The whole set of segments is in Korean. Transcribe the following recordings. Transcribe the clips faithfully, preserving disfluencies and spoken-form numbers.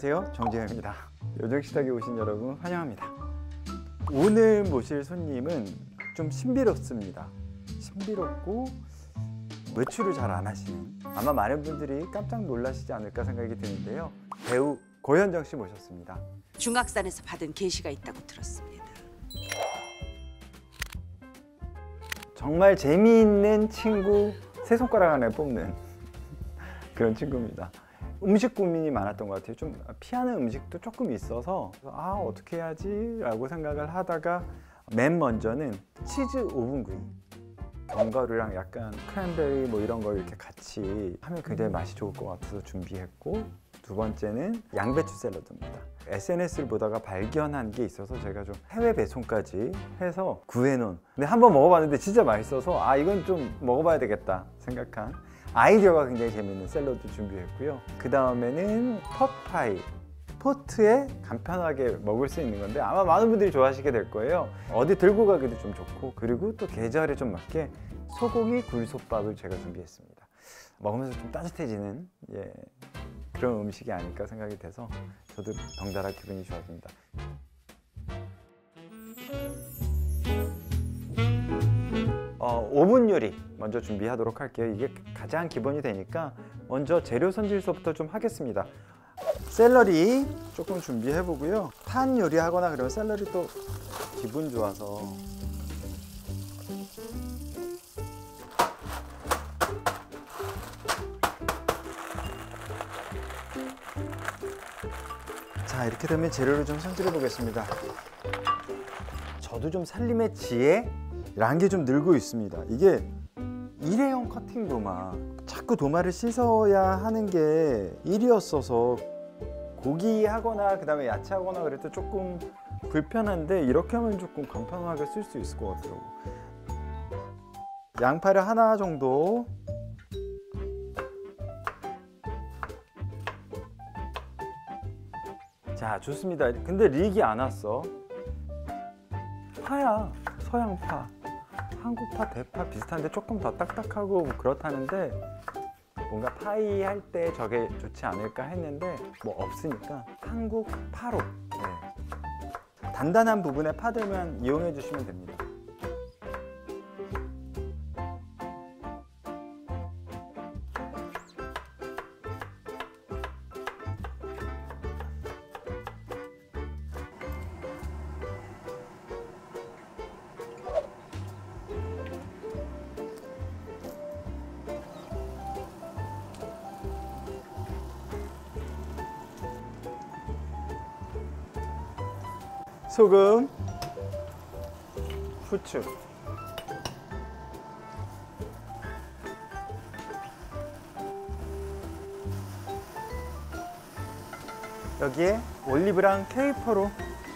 안녕하세요, 정재현입니다. 요정식탁에 오신 여러분 환영합니다. 오늘 모실 손님은 좀 신비롭습니다. 신비롭고 외출을 잘 안 하시는, 아마 많은 분들이 깜짝 놀라시지 않을까 생각이 드는데요, 배우 고현정 씨 모셨습니다. 중악산에서 받은 계시가 있다고 들었습니다. 정말 재미있는 친구, 세 손가락 안에 뽑는 그런 친구입니다. 음식 고민이 많았던 것 같아요. 좀 피하는 음식도 조금 있어서 아 어떻게 해야지 라고 생각을 하다가 맨 먼저는 치즈 오븐구이, 견과류랑 약간 크랜베리 뭐 이런 걸 이렇게 같이 하면 굉장히 맛이 좋을 것 같아서 준비했고, 두 번째는 양배추 샐러드입니다. 에스엔에스를 보다가 발견한 게 있어서 제가 좀 해외 배송까지 해서 구해놓은, 근데 한번 먹어봤는데 진짜 맛있어서 아 이건 좀 먹어봐야 되겠다 생각한 아이디어가 굉장히 재밌는 샐러드 준비했고요. 그 다음에는 pot-pie, 포트에 간편하게 먹을 수 있는 건데 아마 많은 분들이 좋아하시게 될 거예요. 어디 들고 가기도 좀 좋고, 그리고 또 계절에 좀 맞게 소고기 굴솥밥을 제가 준비했습니다. 먹으면서 좀 따뜻해지는 예, 그런 음식이 아닐까 생각이 돼서 저도 덩달아 기분이 좋아집니다. 어, 오븐 요리 먼저 준비하도록 할게요. 이게 가장 기본이 되니까 먼저 재료 손질서부터 좀 하겠습니다. 샐러리 조금 준비해 보고요. 판 요리 하거나 그러면 샐러리 또 기분 좋아서 자, 이렇게 되면 재료를 좀 손질해 보겠습니다. 저도 좀 살림의 지혜라는 게 좀 늘고 있습니다. 이게 일회용 커팅 도마, 자꾸 도마를 씻어야 하는 게 일이었어서 고기 하거나 그 다음에 야채 하거나 그럴 때 조금 불편한데 이렇게 하면 조금 간편하게 쓸 수 있을 것 같더라고. 양파를 하나 정도, 자 좋습니다. 근데 릭이 안 왔어. 파야, 서양파, 한국파, 대파 비슷한데 조금 더 딱딱하고 그렇다는데 뭔가 파이 할 때 저게 좋지 않을까 했는데 뭐 없으니까 한국 파로, 네. 단단한 부분에 파들만 이용해 주시면 됩니다. 소금, 후추, 여기에 올리브랑 케이퍼로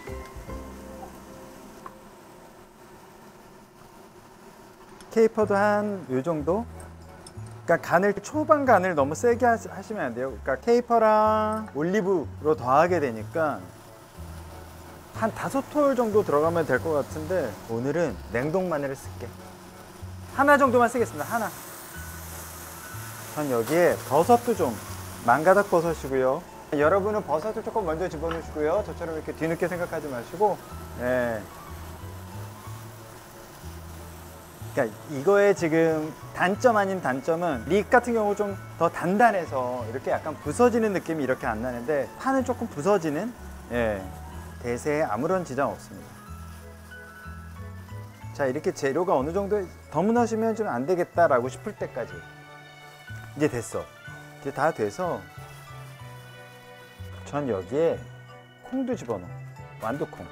케이퍼도 한 요 정도. 그러니까 간을, 초반 간을 너무 세게 하시면 안 돼요. 그러니까 케이퍼랑 올리브로 더하게 되니까 한 다섯 톨 정도 들어가면 될 것 같은데 오늘은 냉동 마늘을 쓸게. 하나 정도만 쓰겠습니다. 하나. 전 여기에 버섯도 좀, 망가닥 버섯이고요. 여러분은 버섯을 조금 먼저 집어넣으시고요. 저처럼 이렇게 뒤늦게 생각하지 마시고, 예. 그러니까 이거의 지금 단점 아닌 단점은 릭 같은 경우 좀 더 단단해서 이렇게 약간 부서지는 느낌이 이렇게 안 나는데 파는 조금 부서지는, 예. 대세에 아무런 지장 없습니다. 자, 이렇게 재료가 어느 정도 더 무너지면 좀 안 되겠다라고 싶을 때까지 이제 됐어. 이제 다 돼서 전 여기에 콩도 집어넣어. 완두콩.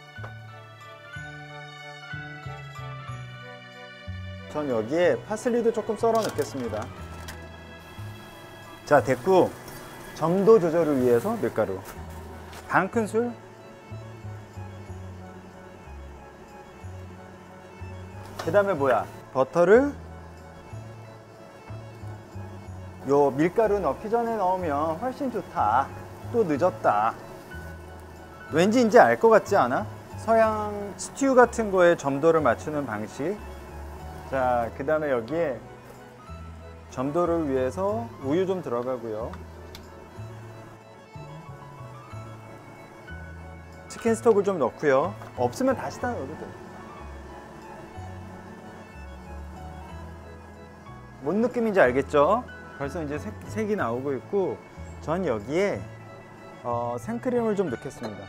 전 여기에 파슬리도 조금 썰어 넣겠습니다. 자, 됐고 점도 조절을 위해서 밀가루 반 큰술, 그 다음에 뭐야? 버터를 요 밀가루 넣기 전에 넣으면 훨씬 좋다. 또 늦었다. 왠지 이제 알 것 같지 않아? 서양 스튜 같은 거에 점도를 맞추는 방식. 자, 그 다음에 여기에 점도를 위해서 우유 좀 들어가고요. 치킨 스톡을 좀 넣고요. 없으면 다시 다 넣어도 돼요. 뭔 느낌인지 알겠죠? 벌써 이제 색, 색이 나오고 있고, 전 여기에 어, 생크림을 좀 넣겠습니다.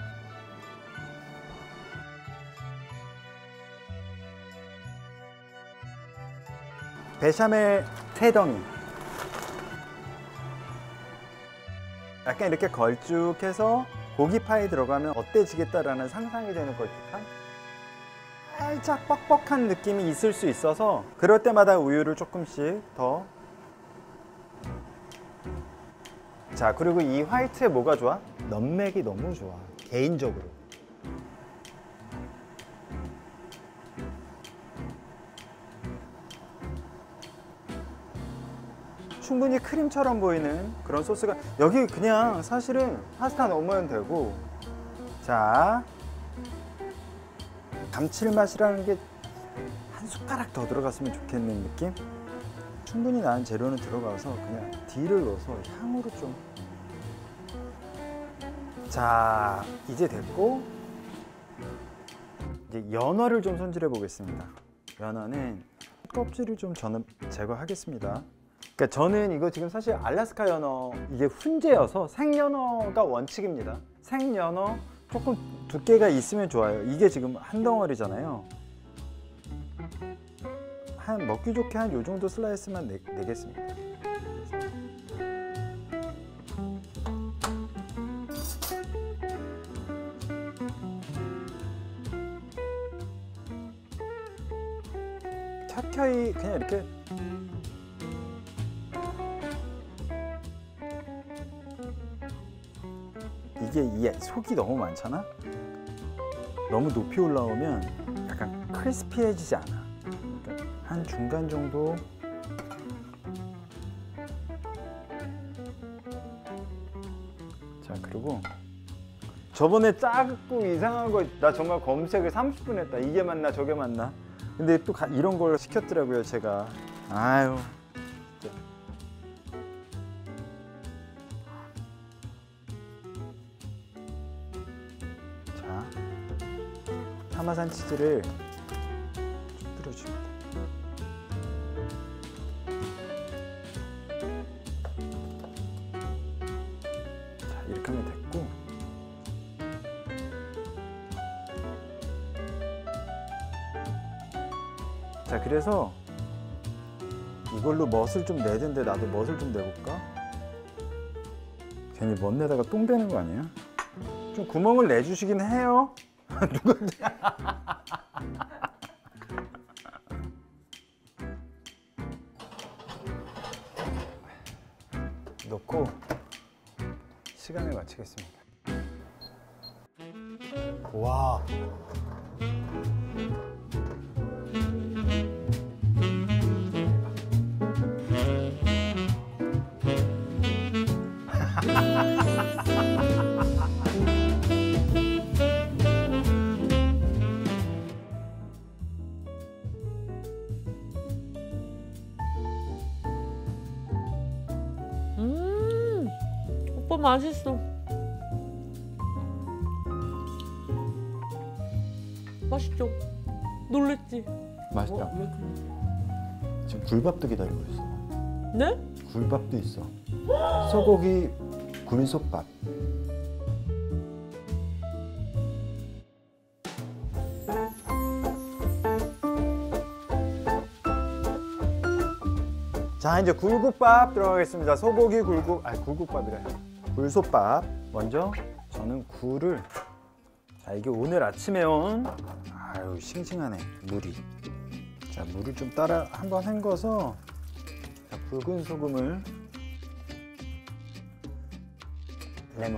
베샤멜 세 덩이. 약간 이렇게 걸쭉해서 고기 파에 들어가면 어때지겠다라는 상상이 되는 걸쭉함? 살짝 뻑뻑한 느낌이 있을 수 있어서 그럴 때마다 우유를 조금씩 더. 자, 그리고 이 화이트에 뭐가 좋아? 넘맥이 너무 좋아, 개인적으로. 충분히 크림처럼 보이는 그런 소스가, 여기 그냥 사실은 파스타 넣으면 되고. 자, 감칠맛이라는 게 한 숟가락 더 들어갔으면 좋겠는 느낌? 충분히 나은 재료는 들어가서 그냥 딜을 넣어서 향으로 좀. 자, 이제 됐고, 이제 연어를 좀 손질해 보겠습니다. 연어는 껍질을 좀 저는 제거하겠습니다. 그러니까 저는 이거 지금 사실 알래스카 연어, 이게 훈제여서 생연어가 원칙입니다. 생연어 조금 두께가 있으면 좋아요. 이게 지금 한 덩어리잖아요. 한 먹기 좋게 한 요 정도 슬라이스만 내, 내겠습니다. 켜켜이 그냥 이렇게. 이게 이 속이 너무 많잖아? 너무 높이 올라오면 약간 크리스피해지지 않아. 그러니까 한 중간 정도. 자, 그리고 저번에 작고 이상한 거 나 정말 검색을 삼십 분 했다. 이게 맞나 저게 맞나. 근데 또 가, 이런 걸 시켰더라고요, 제가. 아유. 진짜. 자, 파마산 치즈를 쭉 뿌려줍니다. 자, 이렇게 하면 됐고, 자, 그래서 이걸로 멋을 좀 내던데 나도 멋을 좀 내볼까? 괜히 멋 내다가 똥 되는 거 아니야? 좀 구멍을 내주시긴 해요. 누가 넣고 시간을 맞추겠습니다. 와. 음, 오빠 맛있어. 맛있죠? 놀랬지? 맛있다. 어, 왜 그래? 지금 굴밥도 기다리고 있어. 네? 굴밥도 있어. 소고기 굴솥밥. 자, 이제 굴국밥 들어가겠습니다. 소고기 굴국, 아니 굴국밥이래. 굴솥밥. 먼저 저는 굴을, 자, 이게 오늘 아침에 온, 아유 싱싱하네, 물이. 자, 물을 좀 따라 한번 헹궈서, 자, 붉은 소금을, 레몬.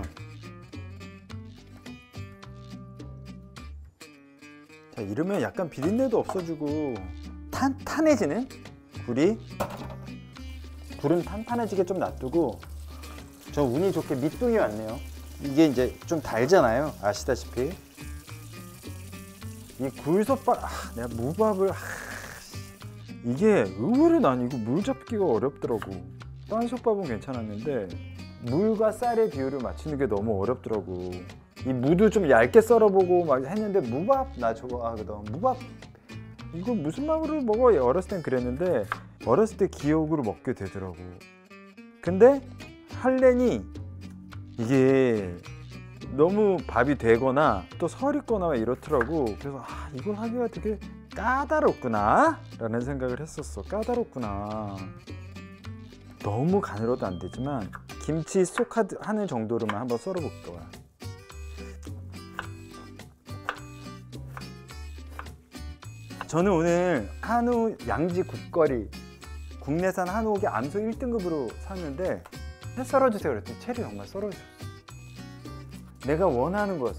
자, 이러면 약간 비린내도 없어지고 탄탄해지는 굴이. 굴은 탄탄해지게 좀 놔두고, 저 운이 좋게 밑둥이 왔네요. 이게 이제 좀 달잖아요, 아시다시피. 이 굴솥밥, 아, 내가 무밥을, 아, 이게 의외로 난 이거 물 잡기가 어렵더라고. 다른 솥밥은 괜찮았는데 물과 쌀의 비율을 맞추는 게 너무 어렵더라고. 이 무도 좀 얇게 썰어보고 막 했는데 무밥 나 좋아하거든. 무밥 이거 무슨 밥으로 먹어? 어렸을 땐 그랬는데 어렸을 때 기억으로 먹게 되더라고. 근데 할래니 이게 너무 밥이 되거나 또 설있거나 이렇더라고. 그래서 아, 이걸 하기가 되게 까다롭구나 라는 생각을 했었어. 까다롭구나. 너무 가늘어도 안 되지만 김치 쏙 하는 정도로만 한번 썰어 볼 거야. 저는 오늘 한우 양지 국거리 국내산 한우고기 암소 일 등급으로 샀는데 해 썰어주세요 그랬더니 채를 정말 썰어줬어. 내가 원하는 거였어.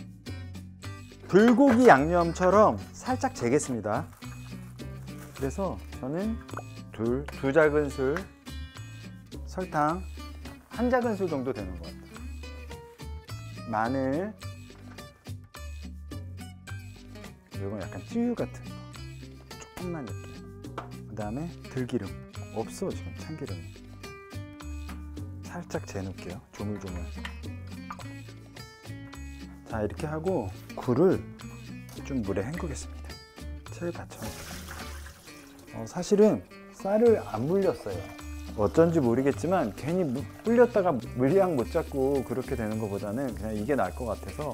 불고기 양념처럼 살짝 재겠습니다. 그래서 저는 둘, 두 작은술 설탕 한 작은술 정도 되는 것 같아요. 마늘, 이건 약간 쯔유 같은 거 조금만 넣을게요. 그 다음에 들기름 없어 지금 참기름 살짝 재놓을게요. 조물조물. 자 이렇게 하고 굴을 좀 물에 헹구겠습니다. 채를 받쳐놓을게요. 어, 사실은 쌀을 안 물렸어요. 어쩐지 모르겠지만 괜히 무, 불렸다가 물량 못 잡고 그렇게 되는 것보다는 그냥 이게 나을 것 같아서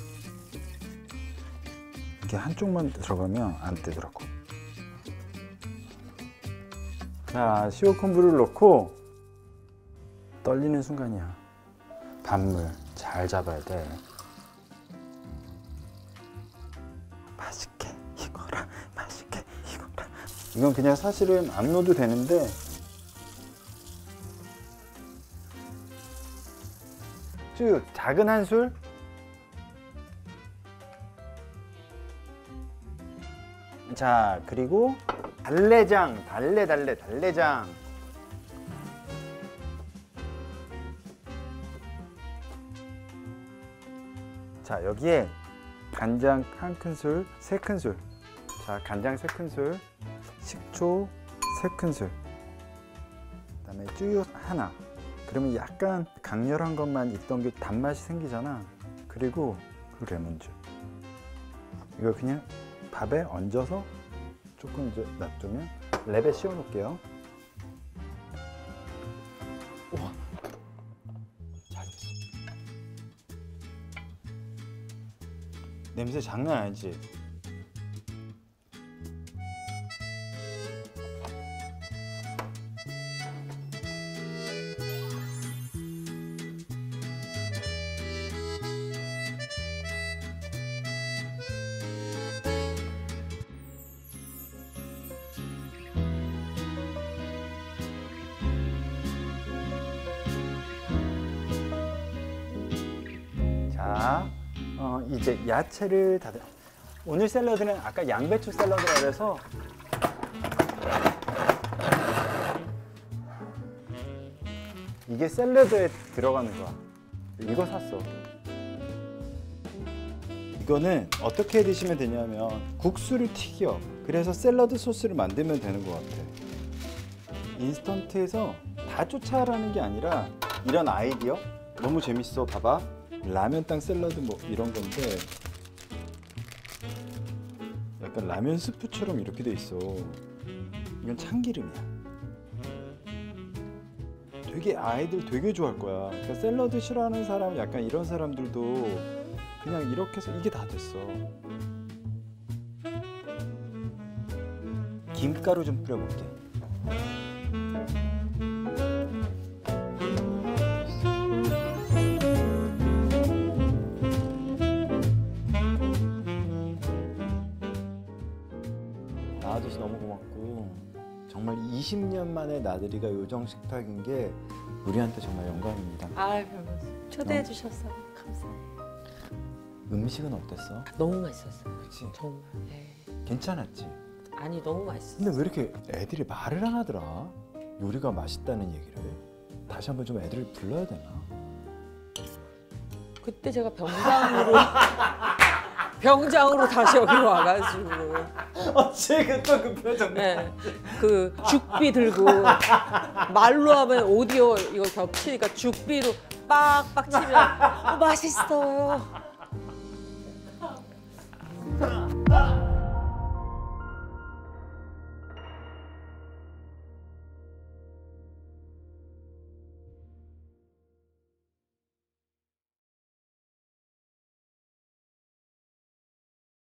이게 한쪽만 들어가면 안 되더라고. 자, 시오컨부를 넣고 떨리는 순간이야. 밥물 잘 잡아야 돼. 맛있게 익어라, 맛있게 익어라. 이건 그냥 사실은 안 넣어도 되는데 쭉 작은 한 술. 자 그리고 달래장, 달래 달래 달래장. 자 여기에 간장 한 큰술, 세 큰술. 자 간장 세 큰술, 식초 세 큰술. 그다음에 쯔유 하나. 그러면 약간 강렬한 것만 있던 게 단맛이 생기잖아. 그리고 그 레몬즙. 이거 그냥 밥에 얹어서 조금 이제 놔두면 랩에 씌워 놓을게요. 우와, 잘했어. 냄새 장난 아니지? 자, 어, 이제 야채를 다. 오늘 샐러드는 아까 양배추 샐러드라 그래서 이게 샐러드에 들어가는 거야. 이거 샀어. 이거는 어떻게 드시면 되냐면 국수를 튀겨. 그래서 샐러드 소스를 만들면 되는 것 같아. 인스턴트에서 다 쫓아라는 게 아니라 이런 아이디어 너무 재밌어. 봐봐. 라면땅 샐러드 뭐 이런 건데 약간 라면 스프처럼 이렇게 돼 있어. 이건 참기름이야. 되게 아이들 되게 좋아할 거야. 그러니까 샐러드 싫어하는 사람, 약간 이런 사람들도 그냥 이렇게 해서 이게 다 됐어. 김가루 좀 뿌려볼게. 아저씨 너무 고맙고 정말 이십 년 만에 나들이가 요정 식탁인 게 우리한테 정말 영광입니다. 아유, 초대해 주셔서 감사해요. 음식은 어땠어? 너무 맛있었어요. 그치? 정말. 네. 괜찮았지? 아니 너무 맛있었어. 근데 왜 이렇게 애들이 말을 안 하더라? 요리가 맛있다는 얘기를. 다시 한번 좀 애들을 불러야 되나? 그때 제가 병장으로 병장으로 다시 여기로 와가지고 어째 그또그 표정. 네, 그 죽비 들고 말로 하면 오디오 이거 겹치니까 죽비로 빡빡 치면 어, 맛있어요.